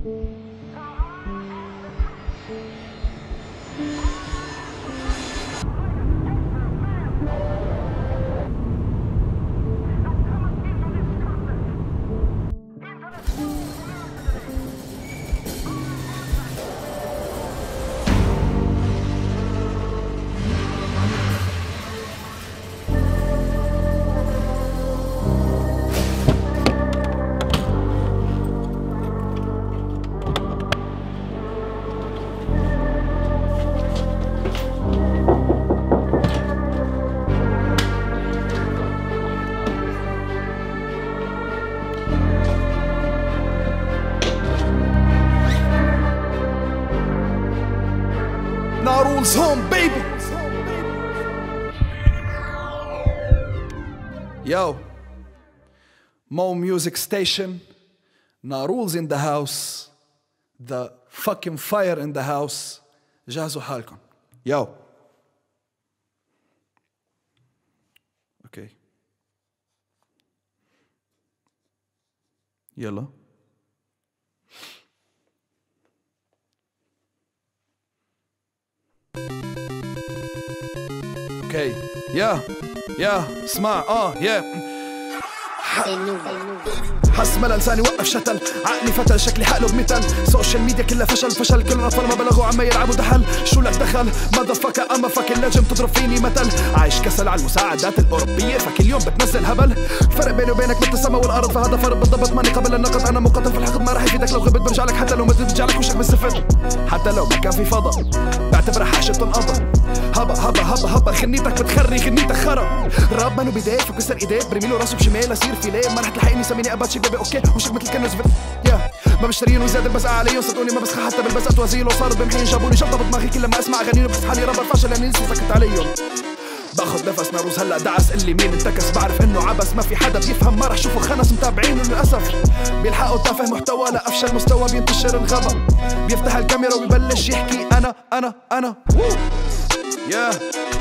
Nurulez home, baby. Yo, Mo Music Station, Nurulez in the house, the fucking fire in the house. جهزوا حالكم. Yo. Okay. يلا. اوكي يا اسمع حس ملل لساني وقف شتل، عقلي فتل شكلي حقله بمثل، سوشيال ميديا كلها فشل كل الاطفال ما بلغوا عم يلعبوا دحل، شو لك دخل ماذا فكا اما فك اللجم تضرب فيني مثل، عايش كسل على المساعدات الاوروبيه فكل يوم بتنزل هبل، فرق بيني وبينك مثل السما والارض فهذا فرق بالضبط ماني قبل النقد، انا مقاتل في الحقد ما راح يفيدك لو غبت برجع لك حتى لو مت برجع لك وشك بالزفت، حتى لو ما كان في فضا بعتبرها حاجه تنقضى، هبا خنيتك بتخري خنيتك خرا، راب مانو بداية فكسر ايديه برميله راسه بشمال اصير فيليه، ما رح تلحقني سميني اباتشي بيبي اوكي وشك مثل كنز ما بشتريين وزاد البزقة عليهم صدقوني ما بسخى حتى بالبزقة وزيل وصارت بمحين جابوني شطة بدماغي كل ما اسمع اغانيهم بس حالي رابر فاشل لاني لسه سكت عليهم، باخد نفس نروز هلا دعس اللي مين انتكس بعرف انه عبس ما في حدا بيفهم ما رح شوفه خنس متابعينه للاسف بيلحقوا تافه محتوى لافشل مستوى بينتشر الغبا بيفتح الكاميرا وبيبلش يحكي انا يا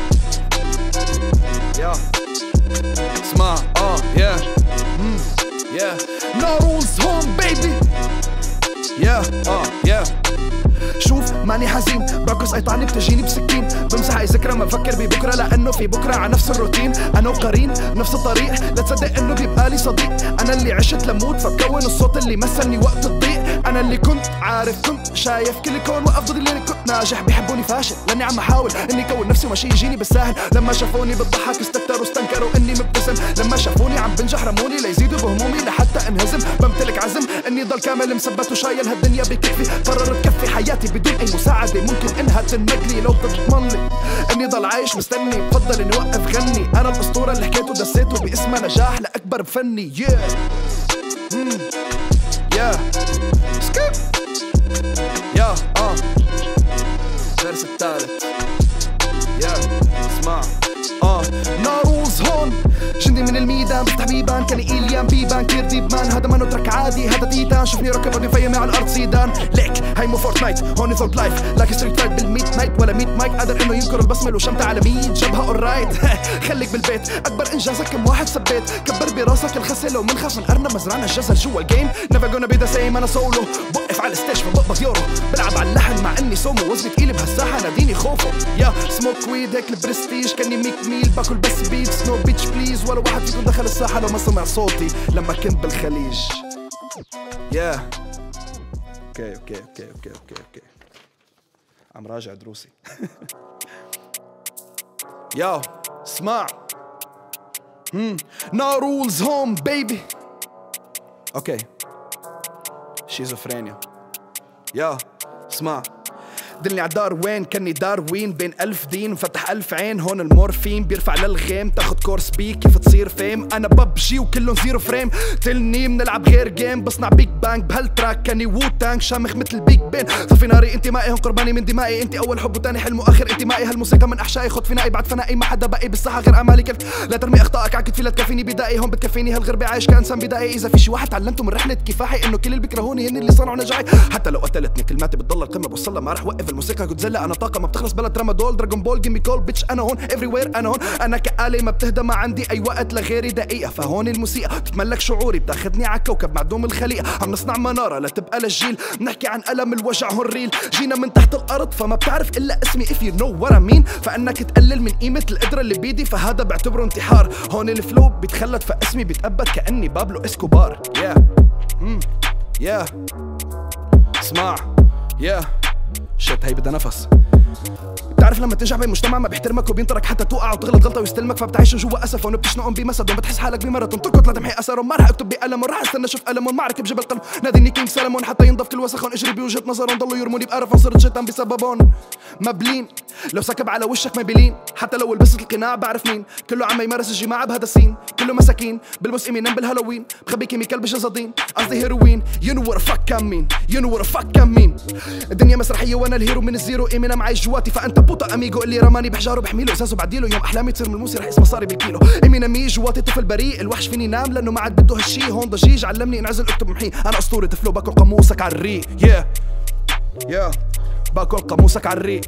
اسمع يا نارولز هوم بيبي شوف ماني حزين بركز قيطعني بتجيني بسكين بمسح اي ذكرى ما بفكر ببكره لانه في بكره على نفس الروتين انا وقرين نفس الطريق لا تصدق انه بيبقى لي صديق انا اللي عشت لموت فبكون الصوت اللي مثلني وقت الضيق انا اللي كنت عارف كنت شايف كل الكون وافضل اللي كنت ناجح بيحبوني فاشل لاني عم احاول اني كون نفسي وماشي يجيني بالساهل لما شافوني بضحك استكتروا استنكروا اني مبتسم لما شافوني عم بنجح رموني ليزيدوا بهمومي لحتى انهزم بمتلك عزم اني ضل كامل مثبت وشايل هالدنيا بكتفي قررت كفي حياتي بدون اي مساعده ممكن انها تنمدلي لو بتضمن لي اني ضل عايش مستني بفضل اني وقف غني انا الاسطوره اللي حكيته دسيته باسمها نجاح لاكبر بفني سكيب الفيرس الثالث اسمع نارولز هون جندي من الميدان بفتح بيبان كان إيليان بيبان كير ديب مان هذا ما نترك عادي هذا تيتان شوفني ركب ودي فيمي على الارض سيدان ليك هاي مو فورتنايت هون ثورب لايف لايك ستريت فايت بالميت نايت ولا ميت مايك قادر انه ينكر البسمه لو شمت على 100 جبهه اوررايت خليك بالبيت اكبر انجازك كم واحد ثبت كبر براسك الخسه لو منخاف نقرنا مزرعنا الجزر جوا الجيم نيفر جونا بي ذا سيم انا سولو بوقف على الستيج فبقبض يورو بلعب على اللحن مع اني سومو وزني تقيل بهالساحه ناديني خوفو سموك ويد هيك البرستيج كاني ميك ميل باكل بس بيت سنو بيتش بليز ولا واحد فيكم دخل الساحه لو ما سمع صوتي لما كنت بالخليج اوكي عم راجع دروسي اسمع نارولز هوم بيبي اوكي شيزوفرينيا اسمع دلني عالدار وين كني داروين بين 1000 دين مفتح 1000 عين هون المورفين بيرفع للغيم تاخد كورس بي كيف تصير فيم انا ببجي وكلهم زيرو فريم تلني بنلعب غير جيم بصنع بيج بانج بهالتراك كاني وو تانك شامخ مثل بيج بين طفي ناري انتمائي هون قرباني من دمائي انت اول حب وتاني حلم واخر انتمائي هالموسيقى من احشائي خد فينائي بعد فنائي ما حدا باقي بالساحه غير امالي كيف لا ترمي اخطائك على كتفي لا تكفيني بدائي هون بتكفيني هالغربه عايش كانسان بدائي اذا في شي واحد تعلمته من رحله كفاحي انه كل اللي بيكرهوني هن اللي صنعوا نجاحي حتى لو قتلتني كلماتي بتضل القمه بوصلها ما رح وقف في الموسيقى جودزيلا، انا طاقه ما بتخلص بلا ترامادول، دراجون بول جيمي كول بيتش، انا هون افري وير، انا هون، انا كآلة ما بتهدى، ما عندي اي وقت لغيري دقيقه. فهون الموسيقى بتتملك شعوري، بتاخدني على كوكب معدوم الخليقه، عم نصنع مناره لتبقى للجيل، بنحكي عن الم الوجع هون ريل، جينا من تحت الارض فما بتعرف الا اسمي if you know what I mean، فانك تقلل من قيمه القدره اللي بيدي فهذا بعتبره انتحار. هون الفلو بيتخلد فاسمي بيتأبد كاني بابلو اسكوبار. اسمع شت هي بدها نفس. بتعرف لما تنجح بمجتمع ما بيحترمك وبينطرك حتى توقع وتغلط غلطه ويستلمك، فبتعيش جوا اسف هون بتشنقهم بمسد وبتحس حالك بماراثون تركض لتمحي اثرهم، ما رح اكتب بقلم وراح استنى اشوف المهم، معركه بجبل قلب ناديني كينج سلمون حتى ينضف كل وسخهم، اجري بوجهه نظرهم ضلوا يرموني بقرف صرت شيطان بسببهم. مبلين لو سكب على وشك ما بيلين، حتى لو لبست القناع بعرف مين، كله عم يمارس الجماعه بهذا السين، كله مساكين بلبس امينيم بالهالوين، بخبي كيميكال بجزادين قصدي هيروين. You know what the fuck I mean, you know what the fuck I mean. الدنيا مسرحيه وانا الهيرو من الزيرو، امينيم عايش جواتي فانت بوطا اميجو اللي رماني بحجاره بحميله ازازه بعديله، يوم احلامي تصير ملموسه رح اسمها صاري بالكيلو. امينيم جواتي طفل بريء الوحش فيني نام لانه ما عاد بده هالشي، هون ضجيج علمني انعزل اكتب محي، انا اسطوره فلو باكل قاموسك على الريق. باكل قاموسك على الريق.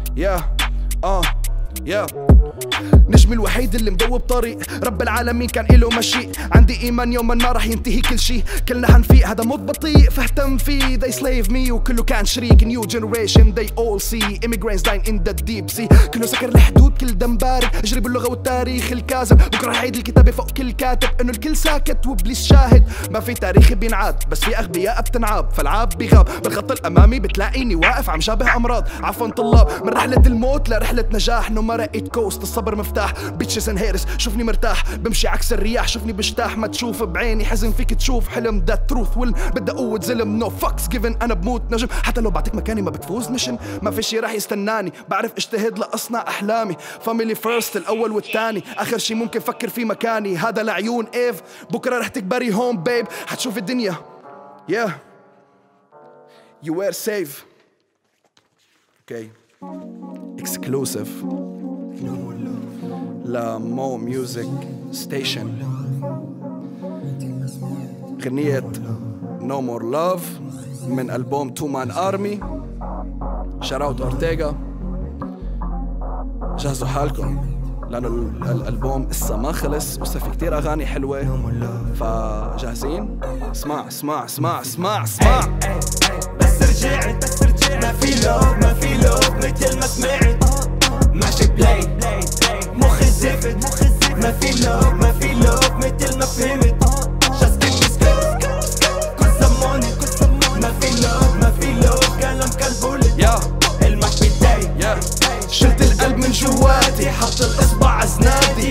نجمي الوحيد اللي مدوب طريق رب العالمين كان إله مشيء، عندي إيمان يوما ما رح ينتهي كل شي، كلنا حنفيق هذا موت بطيء فاهتم فيه. They slave me وكله كان شريك new generation they all see immigrants dying in the deep sea، كله سكر الحدود كل دم بارد، اجري باللغة والتاريخ الكاذب، بكره رح يعيد الكتابة فوق كل كاتب انه الكل ساكت وابليس شاهد، ما في تاريخ بينعاد بس في اغبياء بتنعاب، فالعاب بيغاب بالخط الامامي بتلاقيني واقف عم شابه امراض، عفوا طلاب من رحلة الموت لرحلة نجاح، نو مارا ايت كوست الصبر مفتاح، بيتشز ان هيرس شوفني مرتاح بمشي عكس الرياح، شوفني بجتاح ما تشوف بعيني حزن فيك تشوف حلم ده تروث ويل بدي قوة زلم نو فاكس جيفن، انا بموت نجم حتى لو بعطيك مكاني ما بتفوز مشن، ما في شي راح يستناني بعرف اجتهد لاصنع احلامي، فاميلي فيرست الاول والثاني، اخر شي ممكن فكر فيه مكاني، هذا لعيون ايف بكره رح تكبري هون بيب حتشوف الدنيا. You were safe. Okay. Exclusive. لا مو ميوزك ستيشن، غنية No More Love من ألبوم Two Man Army. شاروت أورتيغا، جهزوا حالكم لأنه الألبوم لسه ما خلص ولسه في كتير أغاني حلوة، فجاهزين؟ اسمع اسمع اسمع اسمع اسمع. بس رجعت ما في لوف ما في لوف مثل ما سمعت، ماشي بلاي مخي زفت، ما في لوف ما في لوف مثل ما فهمت، just give me space cause I'm on it، ما في لوف ما في لوف كلام كالبولت، المح بداي شلت القلب من جواتي حط الإصبع عزنادي،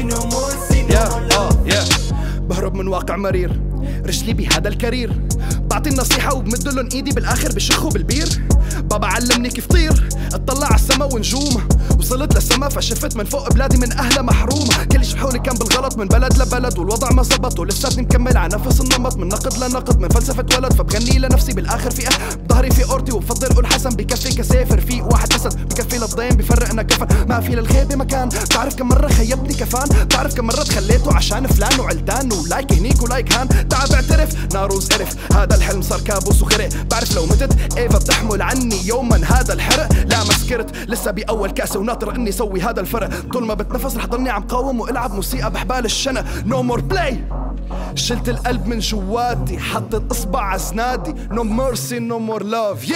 بهرب من واقع مرير رجلي بهذا الكارير، بعطي النصيحة وبمدلن ايدي بالاخر بشخوا بالبير، بابا علمني كيف طير اطلع على السما ونجوم، وصلت للسما فشفت من فوق بلادي من اهلها محرومة، كل شي بحولي كان بالغلط من بلد لبلد والوضع ما زبط، ولساتني مكمل على نفس النمط من نقد لنقد من فلسفة ولد، فبغني لنفسي بالاخر في بظهري في اورتي وبفضل قول حسن بكفي كسافر، في واحد اسد بكفي للضيم بفرقنا كفن، ما في للغيبة مكان، بتعرف كم مرة خيبتني كفان، بتعرف كم مرة تخليته عشان فلان وعلتان ولايك هنيك ولايك هان، تعب اعترف نارولز قرف هذا الحلم صار كابوس وغرق، بعرف لو متت ايفا بتحمل عني يوما هذا الحرق، لا ما سكرت لسه باول كاسه وناطر اني سوي هذا الفرق، طول ما بتنفس رح ضلني عم قاوم والعب موسيقى بحبال الشنا، نو مور بلاي شلت القلب من جواتي حطيت اصبع عزنادي، نو ميرسي نو مور لاف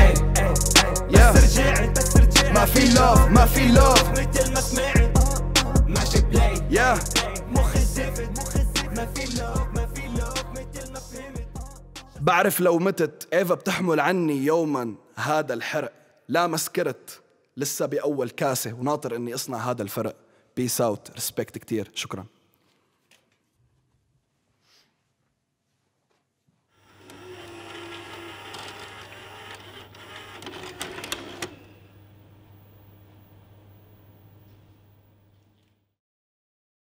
بس رجعت ما في لاف ما في لاف مثل ما سمعت، ماشي بلاي مخي زفت، ما في لوف ما في لوف مثل ما فهمت، بعرف لو متت ايفا بتحمل عني يوما هذا الحرق، لا ما سكرت لسه بأول كاسة وناطر اني اصنع هذا الفرق. بيس اوت، ريسبكت كتير، شكرا.